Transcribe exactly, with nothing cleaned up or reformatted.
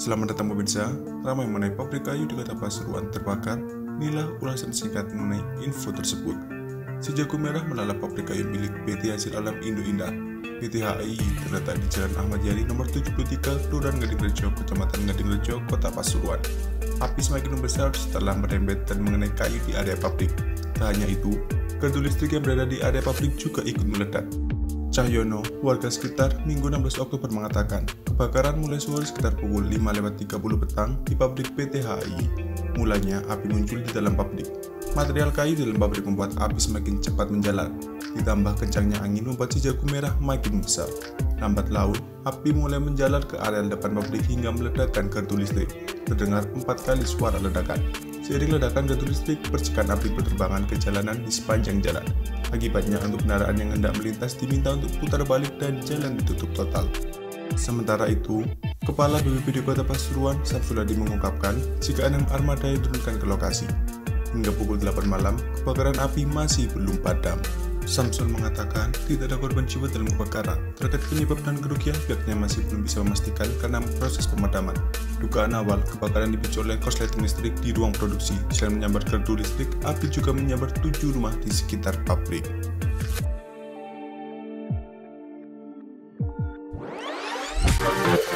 Selamat datang pemirsa, ramai mengenai pabrik kayu di Kota Pasuruan terbakar. Inilah ulasan singkat mengenai info tersebut. Si jago merah melalap pabrik kayu milik P T Hasil Alam Indo Indah P T H I terletak di Jalan Ahmad Yani nomor tujuh puluh tiga, Kelurahan Gadingrejo, Kecamatan Gadingrejo, Kota Pasuruan. Api semakin membesar setelah merembet dan mengenai kayu di area pabrik. Tak hanya itu, gardu listrik yang berada di area pabrik juga ikut meledak. Cahyono, warga sekitar, Minggu enam belas Oktober mengatakan, kebakaran mulai sore sekitar pukul lima lewat tiga puluh petang di pabrik P T H I. Mulanya, api muncul di dalam pabrik. Material kayu di dalam pabrik membuat api semakin cepat menjalar. Ditambah kencangnya angin membuat si jago merah makin besar. Lambat laun, api mulai menjalar ke area depan pabrik hingga meledakkan gardu listrik. Terdengar empat kali suara ledakan. Seiring ledakan gardu listrik, percikan api berterbangan ke jalanan di sepanjang jalan. Akibatnya, untuk kendaraan yang hendak melintas diminta untuk putar balik dan jalan ditutup total. Sementara itu, Kepala B P B D Kota Pasuruan, Sarfuladi mengungkapkan jika enam armada diturunkan ke lokasi. Hingga pukul delapan malam, kebakaran api masih belum padam. Samsul mengatakan tidak ada korban jiwa dalam kebakaran. Terkait penyebab dan kerugian, pihaknya masih belum bisa memastikan karena proses pemadaman. Dugaan awal, kebakaran dipicu oleh korsleting listrik di ruang produksi. Selain menyambar gardu listrik, api juga menyambar tujuh rumah di sekitar pabrik. We'll be right back.